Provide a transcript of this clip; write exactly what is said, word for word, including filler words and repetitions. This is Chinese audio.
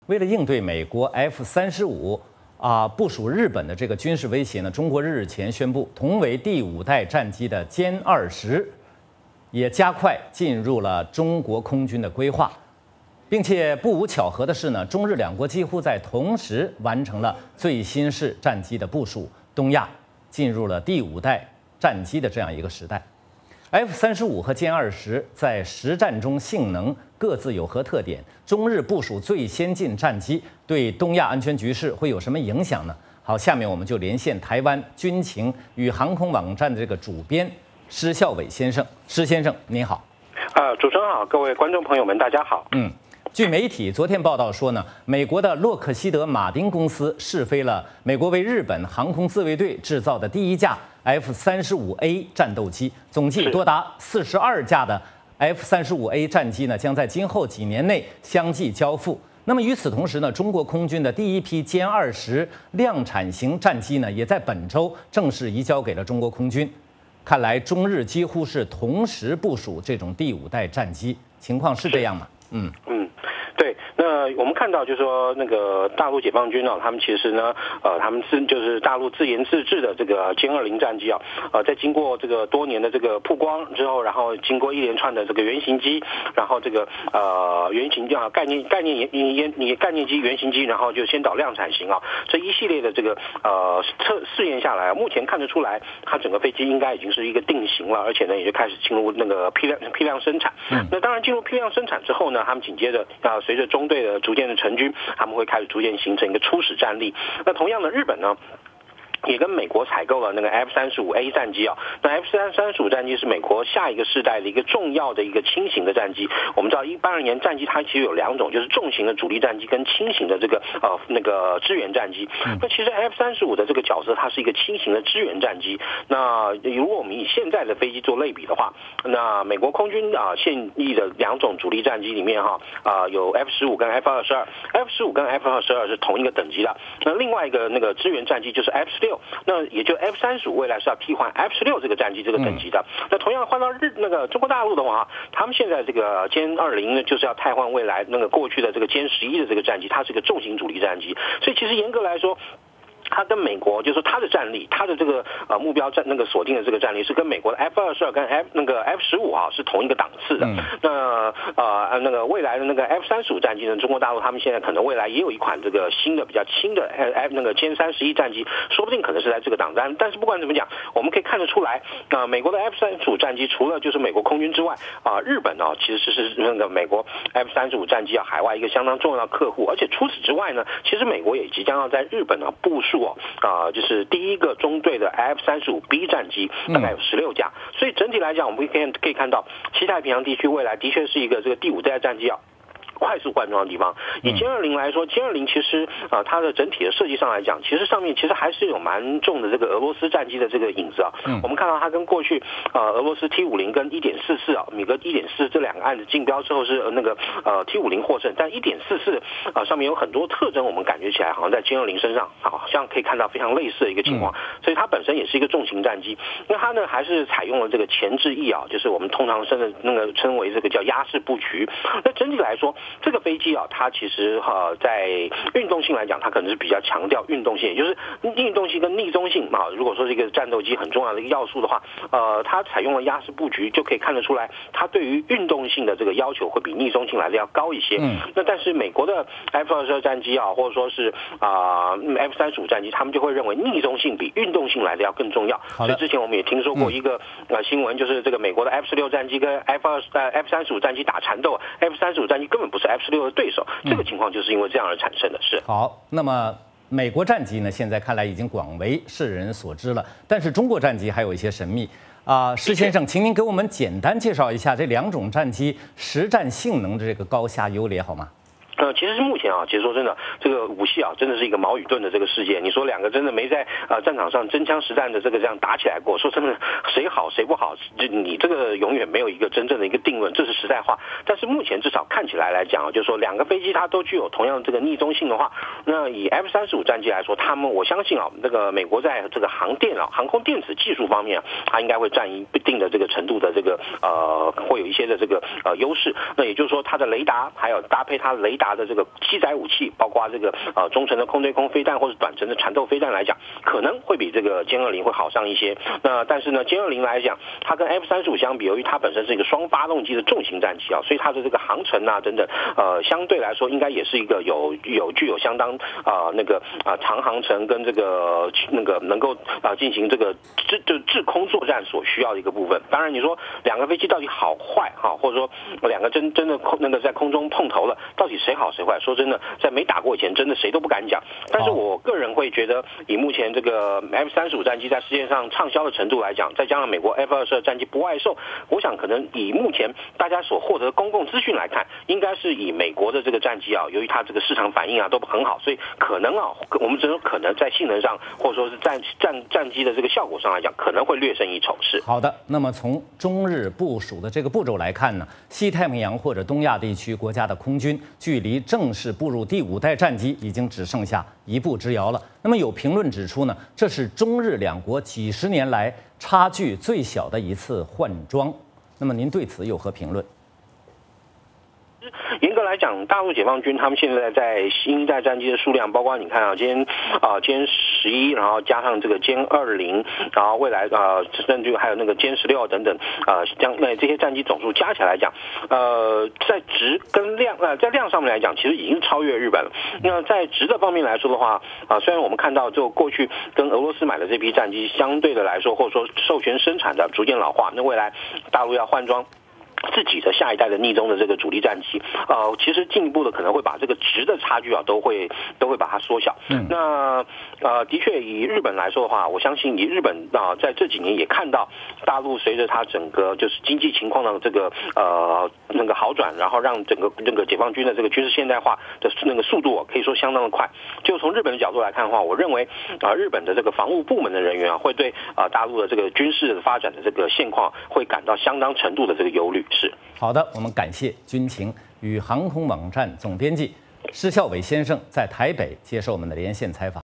为了应对美国 F 三十五啊部署日本的这个军事威胁呢，中国日前宣布，同为第五代战机的歼二十也加快进入了中国空军的规划，并且不无巧合的是呢，中日两国几乎在同时完成了最新式战机的部署，东亚进入了第五代战机的这样一个时代。F 三十五和歼二十在实战中性能各自有何特点？中日部署最先进战机对东亚安全局势会有什么影响呢？好，下面我们就连线台湾军情与航空网站的这个主编施孝伟先生。施先生您好。 呃，主持人好，各位观众朋友们，大家好。 嗯。据媒体昨天报道说呢，美国的洛克希德马丁公司试飞了美国为日本航空自卫队制造的第一架 F 三十五 A 战斗机，总计多达四十二架的 F 三十五 A 战机呢，将在今后几年内相继交付。那么与此同时呢，中国空军的第一批歼二十量产型战机呢，也在本周正式移交给了中国空军。看来中日几乎是同时部署这种第五代战机，情况是这样吗？嗯嗯。对，那我们看到就是说，那个大陆解放军啊，他们其实呢，呃，他们是就是大陆自研自制的这个歼二零战机啊，呃，在经过这个多年的这个曝光之后，然后经过一连串的这个原型机，然后这个呃原型啊概念概念研你概念机原型机，然后就先导量产型啊，这一系列的这个呃测试验下来，目前看得出来，它整个飞机应该已经是一个定型了，而且呢也就开始进入那个批量批量生产。嗯、那当然进入批量生产之后呢，他们紧接着啊。随着中队的逐渐的成军，他们会开始逐渐形成一个初始战力。那同样的，日本呢？也跟美国采购了那个 F 三十五 A 战机啊，那 F 三十五战机是美国下一个世代的一个重要的一个轻型的战机。我们知道一般而言，战机它其实有两种，就是重型的主力战机跟轻型的这个呃那个支援战机。那其实 F 三十五的这个角色，它是一个轻型的支援战机。那如果我们以现在的飞机做类比的话，那美国空军啊现役的两种主力战机里面哈啊有 F 十五跟 F 二十二 ，F 十五跟 F 二十二是同一个等级的。那另外一个那个支援战机就是 F 十六。那也就 F 三十五未来是要替换 F 十六这个战机这个等级的。嗯、那同样换到日那个中国大陆的话，他们现在这个歼二零呢，就是要替换未来那个过去的这个歼十一的这个战机，它是个重型主力战机。所以其实严格来说，它跟美国就是说它的战力，它的这个呃目标战那个锁定的这个战力是跟美国的 F 二十二跟 F 那个 F 十五啊是同一个档次的。嗯、那呃那个未来的那个 F 三十五战机呢，中国大陆他们现在可能未来也有一款这个新的比较轻的 F 那个歼三十一战机，说不定可能是在这个档次。但是不管怎么讲，我们可以看得出来，啊、呃、美国的 F 三十五战机除了就是美国空军之外，啊、呃、日本啊其实是那个美国 F 三十五战机啊海外一个相当重要的客户，而且除此之外呢，其实美国也即将要在日本啊部署。啊、呃，就是第一个中队的 F 三十五 B 战机，大概有十六架，嗯、所以整体来讲，我们可以可以看到，西太平洋地区未来的确是一个这个第五代战机啊。快速换装的地方，以歼二零来说，歼二零其实啊、呃，它的整体的设计上来讲，其实上面其实还是有蛮重的这个俄罗斯战机的这个影子啊。嗯、我们看到它跟过去呃俄罗斯 T 五十 跟 一点四四 啊，米格 一点四 这两个案子竞标之后是那个呃 T 五十 获胜，但 一点四四 啊上面有很多特征，我们感觉起来好像在歼二零身上好像可以看到非常类似的一个情况，嗯、所以它本身也是一个重型战机。那它呢还是采用了这个前置翼啊，就是我们通常称的那个称为这个叫压式布局。那整体来说，这个飞机啊，它其实哈、呃、在运动性来讲，它可能是比较强调运动性，也就是运动性跟逆中性啊。如果说是一个战斗机很重要的一个要素的话，呃，它采用了压式布局，就可以看得出来，它对于运动性的这个要求会比逆中性来的要高一些。嗯。那但是美国的 F 二十二战机啊，或者说是啊、呃、F 三十五战机，他们就会认为逆中性比运动性来的要更重要。所以之前我们也听说过一个、嗯、呃新闻，就是这个美国的 F 十六战机跟 F 二呃 F 三十五战机打缠斗 ，F 三十五战机根本不是 F 十六的对手，这个情况就是因为这样而产生的。是好，那么美国战机呢，现在看来已经广为世人所知了，但是中国战机还有一些神秘啊、呃。施先生，请您给我们简单介绍一下这两种战机实战性能的这个高下优劣好吗？ 呃，其实是目前啊，其实说真的，这个武器啊，真的是一个矛与盾的这个世界。你说两个真的没在呃战场上真枪实弹的这个这样打起来过，说真的，谁好谁不好，就你这个永远没有一个真正的一个定论，这是实在话。但是目前至少看起来来讲啊，就是说两个飞机它都具有同样这个逆中性的话，那以 F 三十五战机来说，他们我相信啊，那个美国在这个航电啊、航空电子技术方面啊，它应该会占一定的这个程度的这个呃，会有一些的这个呃优势。那也就是说，它的雷达还有搭配它雷达华的这个机载武器，包括这个呃中程的空对空飞弹或者短程的缠斗飞弹来讲，可能会比这个歼二零会好上一些。那但是呢，歼二零来讲，它跟 F 三十五相比，由于它本身是一个双发动机的重型战机啊，所以它的这个航程啊等等，呃，相对来说应该也是一个有有具有相当啊、呃、那个啊、呃、长航程跟这个那个能够啊、呃、进行这个制就制空作战所需要的一个部分。当然，你说两个飞机到底好坏哈、啊，或者说两个真真的空那个在空中碰头了，到底谁好谁坏？说真的，在没打过以前，真的谁都不敢讲。但是我个人会觉得，以目前这个 F 三十五战机在世界上畅销的程度来讲，再加上美国 F 二十二战机不外售，我想可能以目前大家所获得的公共资讯来看，应该是以美国的这个战机啊，由于它这个市场反应啊都很好，所以可能啊，我们只有可能在性能上或者说是战战战机的这个效果上来讲，可能会略胜一筹。是好的。那么从中日部署的这个步骤来看呢，西太平洋或者东亚地区国家的空军距离正式步入第五代战机已经只剩下一步之遥了。那么有评论指出呢，这是中日两国几十年来差距最小的一次换装。那么您对此有何评论？ 严格来讲，大陆解放军他们现在在新一代战机的数量，包括你看啊，歼啊歼十一，然后加上这个歼二零，然后未来啊甚至还有那个歼十六等等啊，将那这些战机总数加起来来讲，呃，在值跟量呃在量上面来讲，其实已经超越日本了。那在值的方面来说的话，啊虽然我们看到就过去跟俄罗斯买的这批战机相对的来说，或者说授权生产的逐渐老化，那未来大陆要换装自己的下一代的逆中的这个主力战机，呃，其实进一步的可能会把这个值的差距啊，都会都会把它缩小。嗯，那呃，的确以日本来说的话，我相信以日本啊、呃，在这几年也看到大陆随着它整个就是经济情况的这个呃那个好转，然后让整个那个解放军的这个军事现代化的那个速度、啊、可以说相当的快。就从日本的角度来看的话，我认为啊、呃，日本的这个防务部门的人员啊，会对啊、呃、大陆的这个军事的发展的这个现况会感到相当程度的这个忧虑。是好的，我们感谢军情与航空网站总编辑施孝伟先生在台北接受我们的连线采访。